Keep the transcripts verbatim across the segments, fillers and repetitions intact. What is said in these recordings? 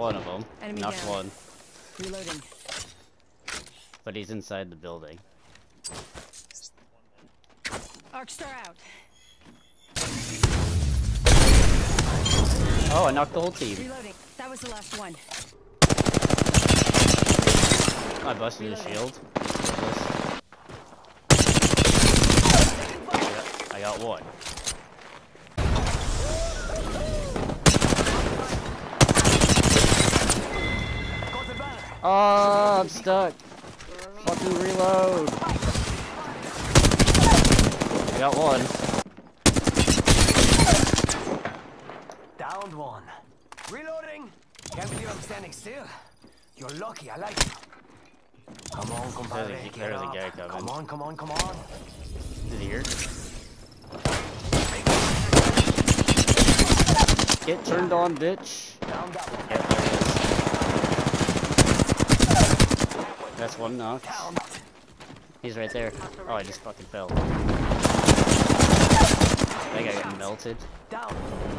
one of them. Enemy Knocked down. one. Reloading. But he's inside the building. Arc star out. Oh, I knocked the whole team. Reloading. That was the last one. I busted his shield. Yep, I got one. Oh, I'm stuck. Fucking reload. I got one. Downed one. Reloading. Can't believe I'm standing still. You're lucky. I like it. Come on, compadre. There's a, Get there's a up. guy coming. Come on, come on, come on. Is he here? Get turned on, bitch. Down that one. Yeah, there he is. That's one knock. Down. He's right there. Oh, I just fucking fell. That guy got melted. Down.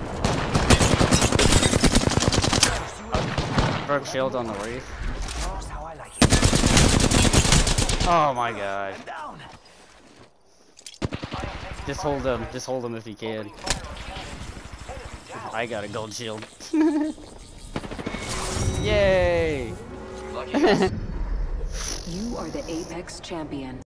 Broke shield on the reef. That's how I like it. Oh my god. Down. Just hold him. Just hold him if you can. I got a gold shield. Yay! You are the Apex champion.